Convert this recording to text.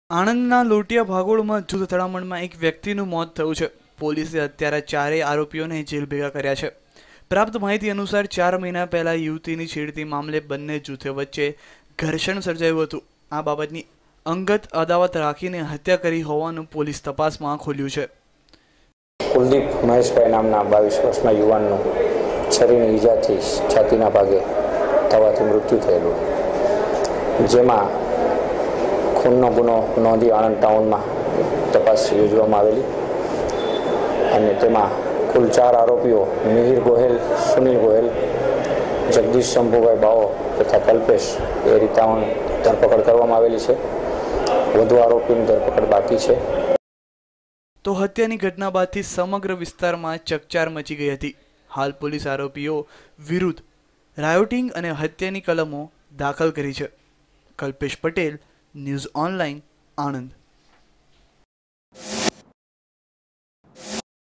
આણંદના લોટિયા ભાગોળમાં જૂથ અથડામણમાં એક વ્યક્તિનું મોત થયું છે। પોલીસે અત્યારે ચારેય આરોપીઓને જેલ ભેગા કર્યા છે। પ્રાપ્ત માહિતી અનુસાર 4 મહિના પહેલા યુવતીની છેડતી મામલે બંને જૂથો વચ્ચે ઘર્ષણ સર્જાયું હતું। આ બાબતની અંગત અદાવત રાખીને હત્યા કરી હોવાનું પોલીસ તપાસમાં ખુલ્યું છે। કુલદીપ મહેશભાઈ નામના 22 વર્ષના યુવાનનું શરીરની ઈજાથી છાતીના ભાગે થવાથી મૃત્યુ થયેલું, જેમાં ખૂનનો ગુનો નોંધી આણંદ ટાઉનમાં તપાસ યોજવામાં આવેલી અને તેમાં કુલ 4 આરોપીઓ મિહિર ગોહેલ, સુનિલ ગોહેલ, જગદીશ શંભુભાઈ બાવો તથા કલ્પેશ એ રીતની ધરપકડ કરવામાં આવેલી છે। વધુ આરોપીની ધરપકડ બાકી છે। તો હત્યાની ઘટના બાદથી સમગ્ર વિસ્તારમાં ચકચાર મચી ગઈ હતી। હાલ પોલીસ આરોપીઓ વિરુદ્ધ રાયોટિંગ અને હત્યાની કલમો દાખલ કરી છે। Kalpesh Patel, news online, Anand.